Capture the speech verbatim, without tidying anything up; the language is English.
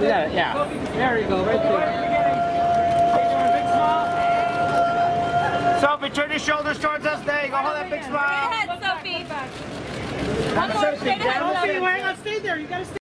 Yeah, yeah. There you go, right there. Sophie, turn your shoulders towards us. There you go. Hold that big smile. Straight ahead, Sophie. One more straight ahead, Sophie. Hang on, stay there. You gotta stay.